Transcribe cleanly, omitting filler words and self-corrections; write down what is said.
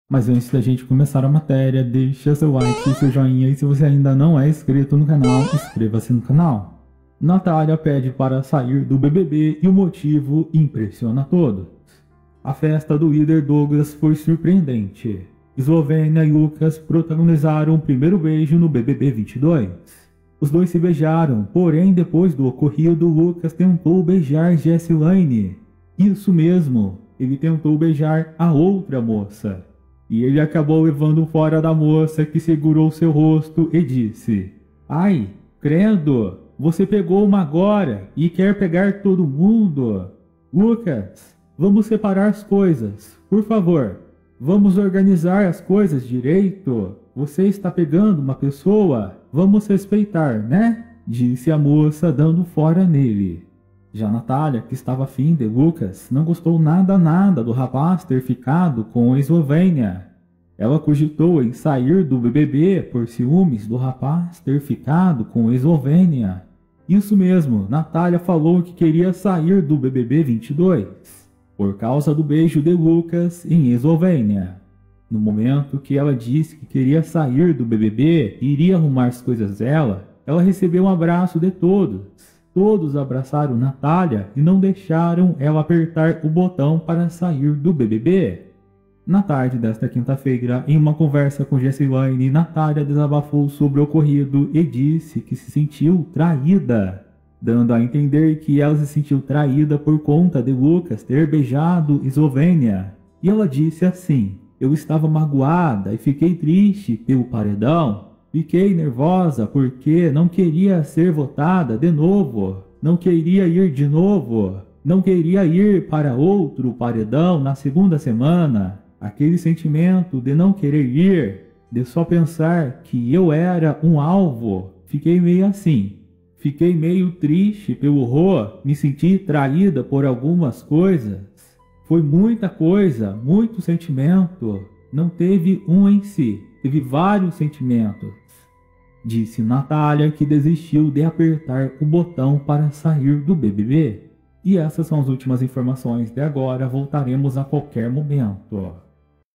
Mas antes da gente começar a matéria, deixa seu like e seu joinha, e se você ainda não é inscrito no canal, inscreva-se no canal. Natália pede para sair do BBB e o motivo impressiona todos. A festa do líder Douglas foi surpreendente. Eslovênia e Lucas protagonizaram o primeiro beijo no BBB 22. Os dois se beijaram, porém depois do ocorrido, Lucas tentou beijar Jessilane. Isso mesmo, ele tentou beijar a outra moça. E ele acabou levando fora da moça, que segurou seu rosto e disse: "Ai, credo, você pegou uma agora e quer pegar todo mundo? Lucas, vamos separar as coisas, por favor. Vamos organizar as coisas direito. Você está pegando uma pessoa, vamos respeitar, né?", disse a moça, dando fora nele. Já Natália, que estava afim de Lucas, não gostou nada do rapaz ter ficado com a Eslovênia. Ela cogitou em sair do BBB por ciúmes do rapaz ter ficado com a Eslovênia. Isso mesmo, Natália falou que queria sair do BBB 22, por causa do beijo de Lucas em Eslovênia. No momento que ela disse que queria sair do BBB e iria arrumar as coisas dela, ela recebeu um abraço de todos. Todos abraçaram Natália e não deixaram ela apertar o botão para sair do BBB. Na tarde desta quinta-feira, em uma conversa com Jessilane, Natália desabafou sobre o ocorrido e disse que se sentiu traída, dando a entender que ela se sentiu traída por conta de Lucas ter beijado Eslovênia. E ela disse assim: "Eu estava magoada e fiquei triste pelo paredão. Fiquei nervosa porque não queria ser votada de novo, não queria ir de novo, não queria ir para outro paredão na segunda semana. Aquele sentimento de não querer ir, de só pensar que eu era um alvo, fiquei meio assim. Fiquei meio triste pelo Rô, me senti traída por algumas coisas. Foi muita coisa, muito sentimento, não teve um em si, teve vários sentimentos", disse Natália, que desistiu de apertar o botão para sair do BBB. E essas são as últimas informações de agora, voltaremos a qualquer momento.